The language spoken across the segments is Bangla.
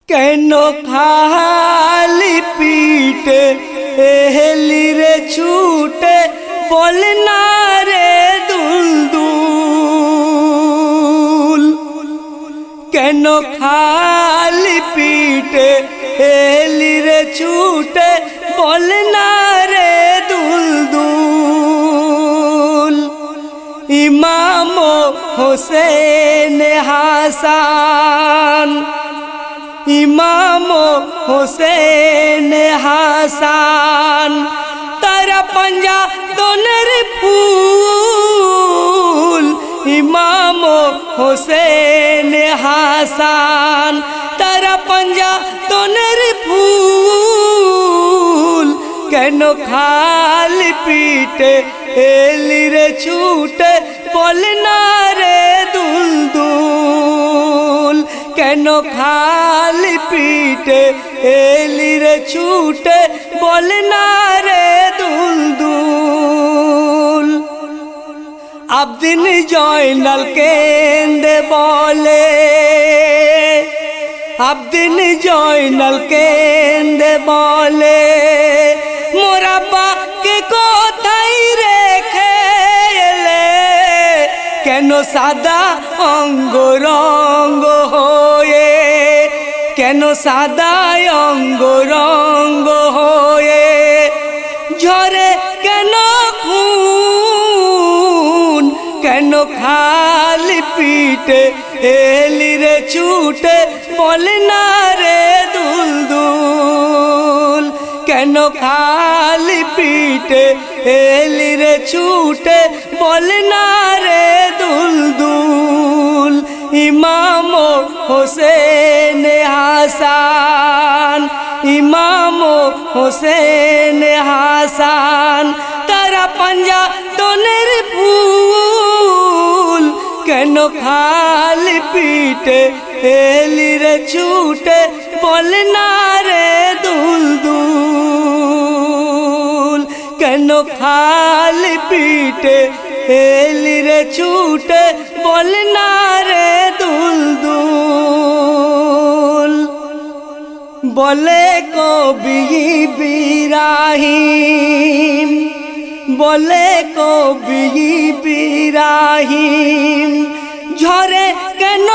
কেন খালি পিঠে এলি রে ছুটে বল না রে দুলদুল। কেন খালি পিঠে এলি রে ছুটে বল না রে দুলদুল। ইমাম হোসেন হাসান, ইমাম হোসেন হাসান তারা पंजा दोनर फूल। इमाम হোসেন হাসান তারা पंजा दोनर फूल। কেন খালি পিঠে এলি রে ছুটে বল না রে দুলদুল। কেন খালি পিঠে এলি রে ছুটে বল না রে দুলদুল। আবদিন জয়নাল কেন্দে বলে, আবদিন জয়নাল কেন্দে বলে মোরা বাকে কোথায় রেখে এলে। কেন সাদা অঙ্গ রঙ্গ হয়ে, কেন সাদা অঙ্গ রঙ্গ হয়ে ঝরে কেন খুন। কেন খালি পিঠে এলি রে ছুটে বল না রে দুলদুল। কেন খালি পিঠে এলি রে ছুটে বল না রে দুলদুল। ইমাম হোসেন হাসান, ইমাম হোসেন হাসান তারা पंजा दोनर फूल। কেন খালি পিঠে এলি রে ছুটে বল না রে দুলদুল। কেন খালি পিঠে এলি রে ছুটে বল না রে দুলদুল। বলে কবি বিরাহিম, বলে কবি বিরাহিম ঝরে কেন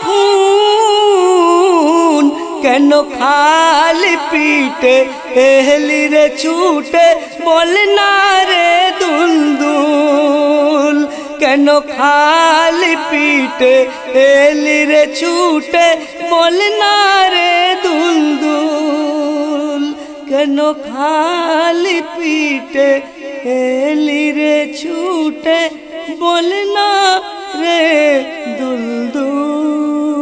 খুন। কেন খালি পিঠে এলি রে ছুটে বল না রে দুলদুল। কেন খালি পিঠে এলি রে ছুটে বল না রে দুলদুল। কেন খালি পিঠে এলি রে ছুটে বল না রে দুলদুল।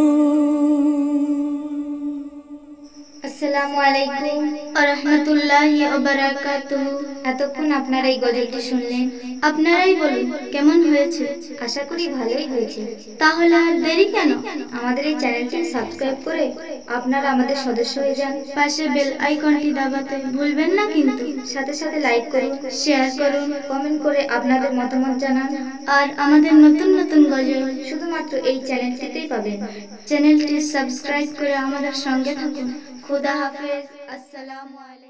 আসসালামু আলাইকুম ওয়া রাহমাতুল্লাহি ওয়া বারাকাতুহু। এতক্ষণ আপনারা এই গজলটি শুনলেন, আপনারাই বলুন কেমন হয়েছে। আশা করি ভালোই হয়েছে। তাহলে আর দেরি কেন, আমাদের এই চ্যানেলটি সাবস্ক্রাইব করে আপনারা আমাদের সদস্য হয়ে যান। পাশে বেল আইকনটি দাবাতে ভুলবেন না কিন্তু। সাথে সাথে লাইক করুন, শেয়ার করুন, কমেন্ট করে আপনাদের মতামত জানান। আর আমাদের নতুন নতুন গজল শুধুমাত্র এই চ্যানেলটিতেই পাবেন। চ্যানেলটি সাবস্ক্রাইব করে আমাদের সঙ্গে থাকুন। খুদা হাফেজ। আসসালামু আলাইকুম।